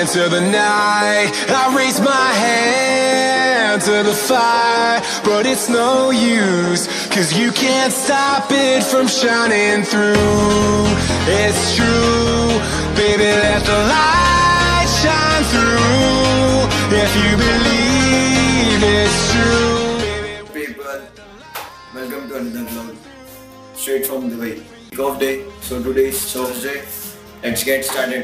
into the night. I raise my hand to the fire, but it's no use, 'cause you can't stop it from shining through. It's true, baby, let the light shine through. If you believe it's true. People, welcome to another vlog straight from Dubai. Off day, so today is Thursday. Let's get started.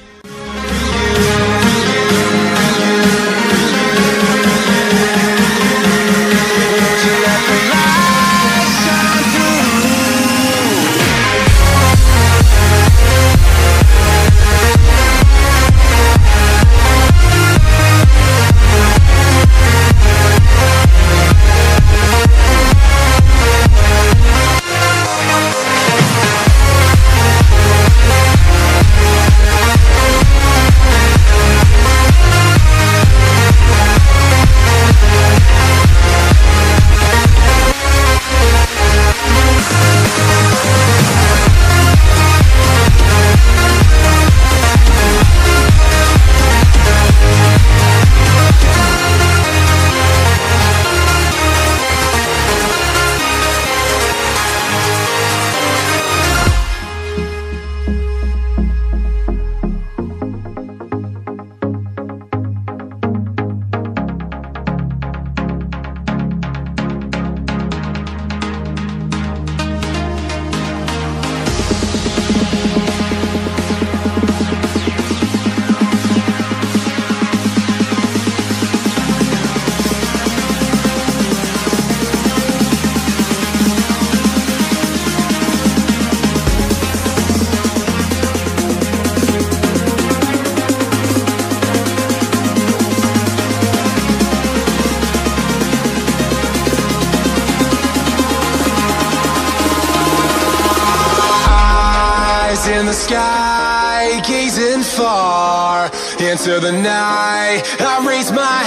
In the sky, gazing far into the night. I raise my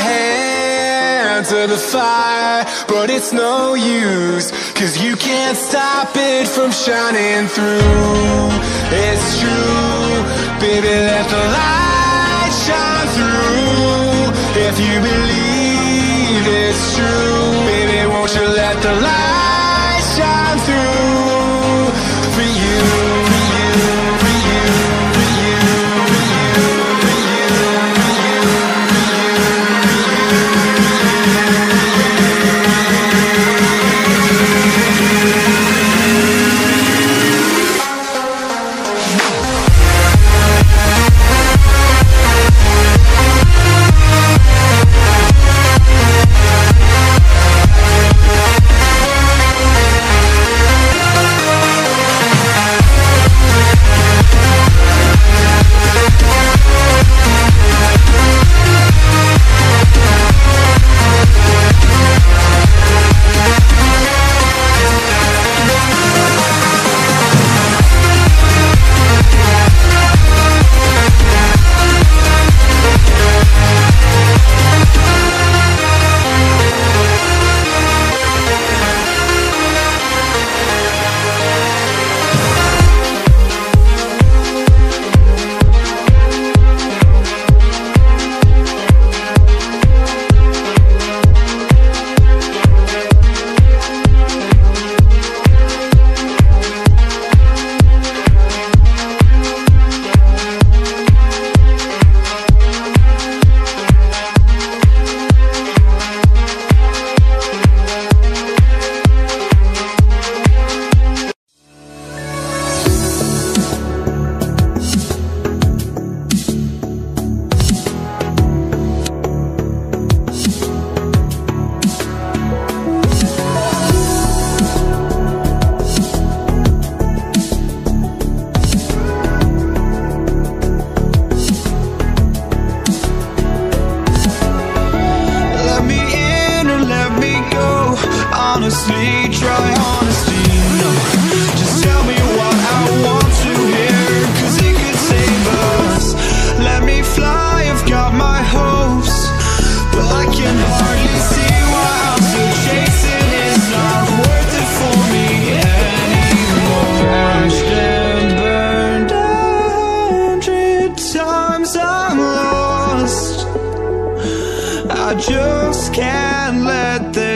hand to the fire, but it's no use, 'cause you can't stop it from shining through. It's true, baby, let the light shine through. If you believe it's true, baby, won't you let the light shine through for you.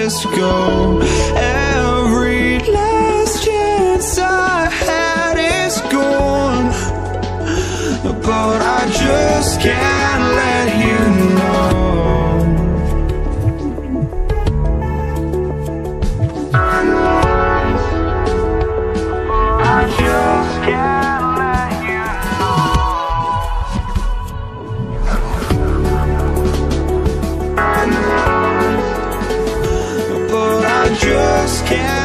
this go. Every last chance I had is gone, but I just can't let you know. I just can't let you know. But I just can't